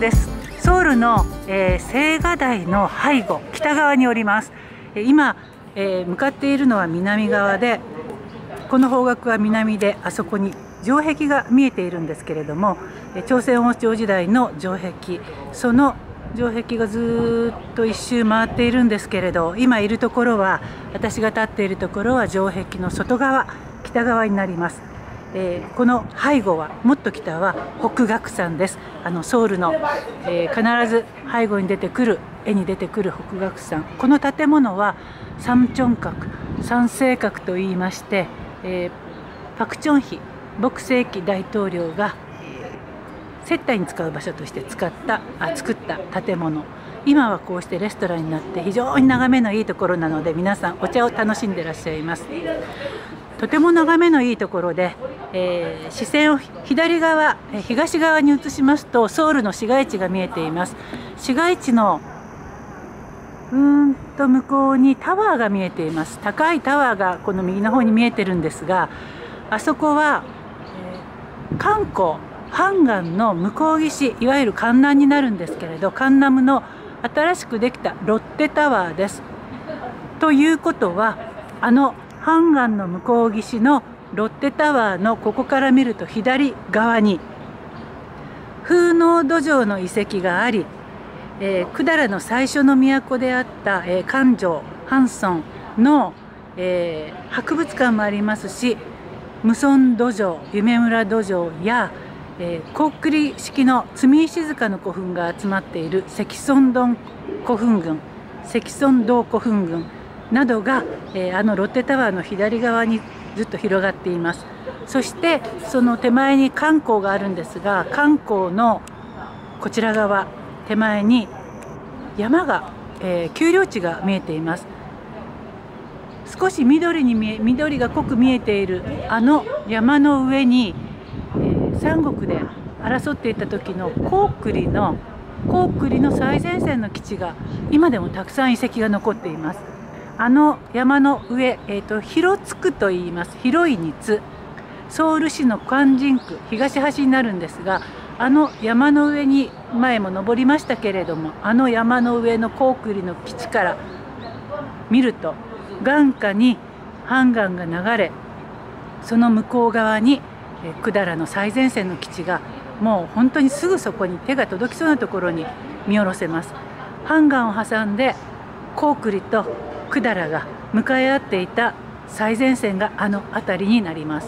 です。ソウルの、青瓦台の背後北側におります。今、向かっているのは南側で、この方角は南で、あそこに城壁が見えているんですけれども、朝鮮王朝時代の城壁、その城壁がずっと一周回っているんですけれど、今いるところは、私が立っているところは城壁の外側、北側になります。この背後は、もっと北は北岳山です。ソウルの、必ず背後に出てくる、絵に出てくる北岳山。この建物は三チョン閣、三星閣といいまして、パク・チョンヒ朴正祺大統領が接待に使う場所として作った建物。今はこうしてレストランになって非常に眺めのいいところなので、皆さんお茶を楽しんでいらっしゃいます。とても眺めのいいところで、視線を左側、東側に移しますとソウルの市街地が見えています。市街地の向こうにタワーが見えています。高いタワーがこの右の方に見えてるんですが、あそこは、漢江漢岸の向こう岸、いわゆる江南になるんですけれど、江南の新しくできたロッテタワーです。ということは、漢岸の向こう岸のロッテタワーのここから見ると左側に風能土壌の遺跡があり、百済の最初の都であった漢城韓村の、博物館もありますし、無村土壌、夢村土壌や、高句麗式の積石塚の古墳が集まっている石村洞古墳群などが、ロッテタワーの左側にずっと広がっています。そしてその手前に漢江があるんですが、漢江のこちら側手前に山が、丘陵地が見えています。少し緑が濃く見えている山の上に、三国で争っていた時の高句麗の最前線の基地が今でもたくさん遺跡が残っています。山の上、広津区といいます。広いに津、ソウル市の関人区東端になるんですが、山の上に前も登りましたけれども、山の上の高句麗の基地から見ると眼下に漢江が流れ、その向こう側に百済の最前線の基地がもう本当にすぐそこに手が届きそうなところに見下ろせます。漢江を挟んで高句麗と百済が向かい合っていた最前線が辺りになります。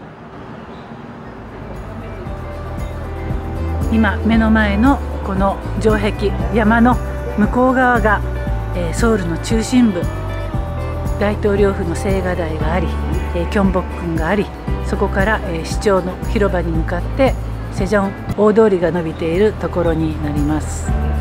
今目の前のこの城壁、山の向こう側が、ソウルの中心部、大統領府の青瓦台があり、キョンボックンがあり、そこから、市長の広場に向かってセジョン大通りが伸びているところになります。